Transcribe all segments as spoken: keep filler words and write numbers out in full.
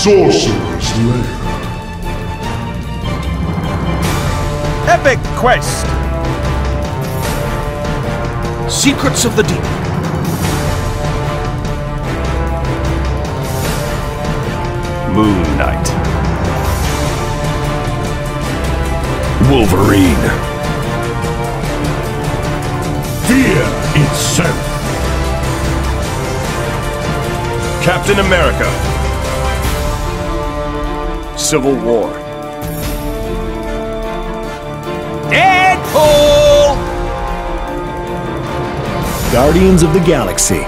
Sorcerer's Lair. Epic Quest! Secrets of the Deep. Moon Knight. Wolverine. Fear itself. Captain America. Civil War. Deadpool! Guardians of the Galaxy.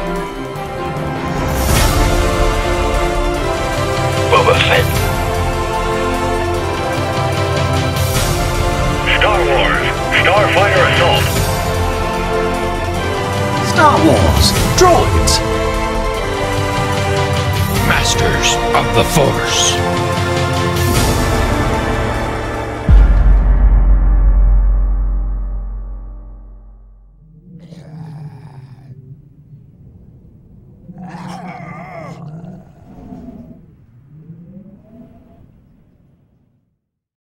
Boba Fett. Star Wars, Starfighter Assault. Star Wars. Droids. Masters of the Force.